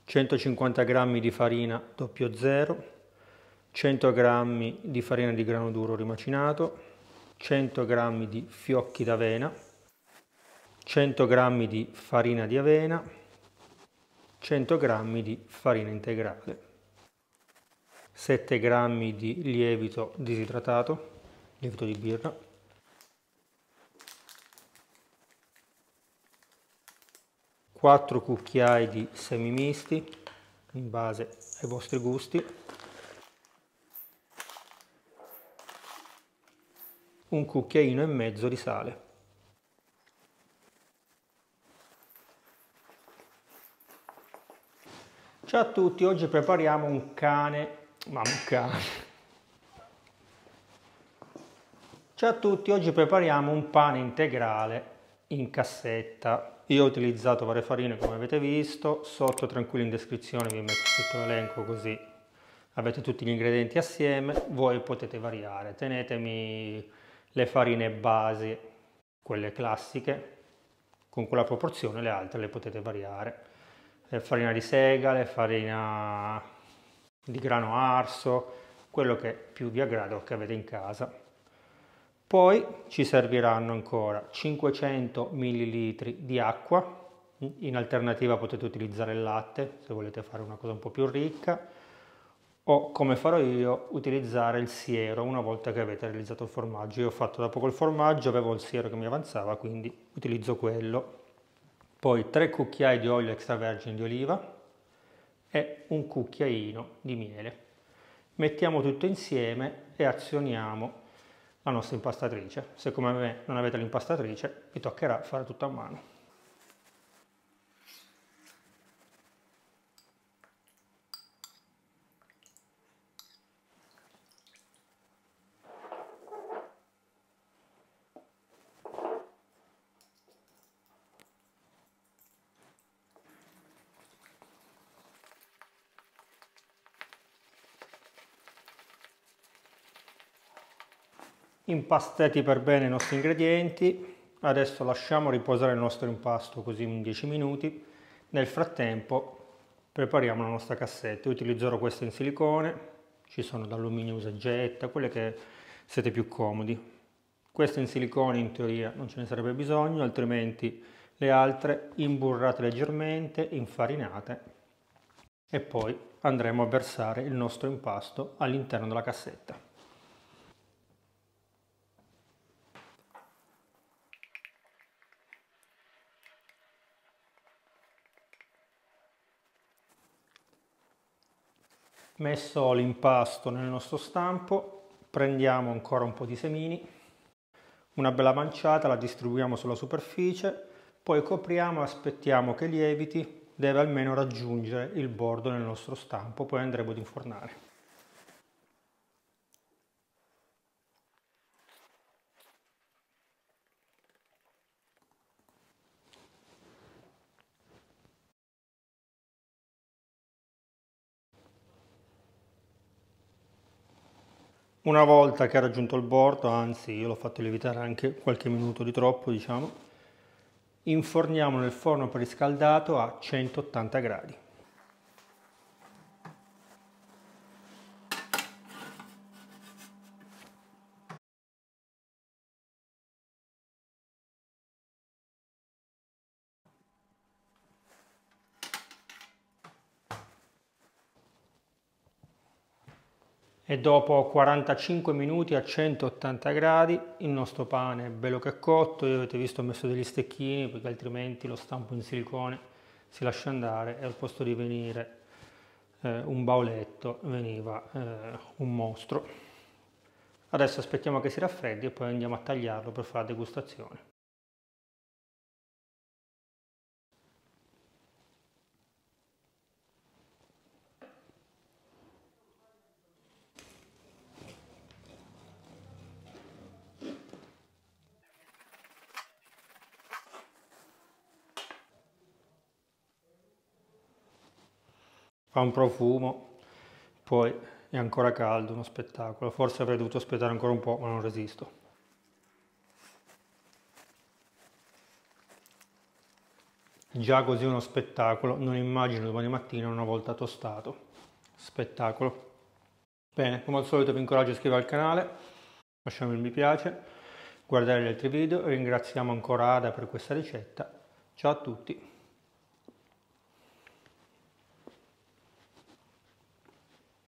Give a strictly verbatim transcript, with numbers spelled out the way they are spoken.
centocinquanta grammi di farina zero zero, cento grammi di farina di grano duro rimacinato, cento grammi di fiocchi d'avena, cento grammi di farina di avena, cento grammi di farina integrale, sette grammi di lievito disidratato, lievito di birra, quattro cucchiai di semi misti in base ai vostri gusti, un cucchiaino e mezzo di sale. Ciao a tutti, oggi prepariamo un cane, ma un cane. Ciao a tutti, oggi prepariamo un pane integrale in cassetta. Io ho utilizzato varie farine come avete visto, sotto tranquilli in descrizione vi metto tutto l'elenco così avete tutti gli ingredienti assieme, voi potete variare, tenetemi le farine base, quelle classiche, con quella proporzione, le altre le potete variare. Farina di segale, farina di grano arso, quello che più vi aggrada o che avete in casa. Poi ci serviranno ancora cinquecento millilitri di acqua, in alternativa potete utilizzare il latte se volete fare una cosa un po' più ricca, o come farò io utilizzare il siero una volta che avete realizzato il formaggio. Io ho fatto da poco il formaggio, avevo il siero che mi avanzava, quindi utilizzo quello. Poi tre cucchiai di olio extravergine di oliva e un cucchiaino di miele. Mettiamo tutto insieme e azioniamo la nostra impastatrice. Se come me non avete l'impastatrice vi toccherà fare tutto a mano. Impastati per bene i nostri ingredienti, adesso lasciamo riposare il nostro impasto così in dieci minuti. Nel frattempo prepariamo la nostra cassetta. Io utilizzerò queste in silicone, ci sono d'alluminio usa e getta, quelle che siete più comodi. Queste in silicone in teoria non ce ne sarebbe bisogno, altrimenti le altre imburrate leggermente, infarinate e poi andremo a versare il nostro impasto all'interno della cassetta. Messo l'impasto nel nostro stampo, prendiamo ancora un po' di semini, una bella manciata, la distribuiamo sulla superficie, poi copriamo e aspettiamo che lieviti, deve almeno raggiungere il bordo nel nostro stampo, poi andremo ad infornare. Una volta che ha raggiunto il bordo, anzi io l'ho fatto lievitare anche qualche minuto di troppo, diciamo, inforniamo nel forno preriscaldato a centottanta gradi. E dopo quarantacinque minuti a centottanta gradi il nostro pane è bello che è cotto. Io avete visto ho messo degli stecchini perché altrimenti lo stampo in silicone si lascia andare e al posto di venire eh, un bauletto veniva eh, un mostro. Adesso aspettiamo che si raffreddi e poi andiamo a tagliarlo per fare la degustazione. Fa un profumo, poi è ancora caldo, uno spettacolo. Forse avrei dovuto aspettare ancora un po', ma non resisto. Già così uno spettacolo, non immagino domani mattina una volta tostato. Spettacolo. Bene, come al solito vi incoraggio a iscrivervi al canale, lasciamo il mi piace, guardare gli altri video e ringraziamo ancora Ada per questa ricetta. Ciao a tutti!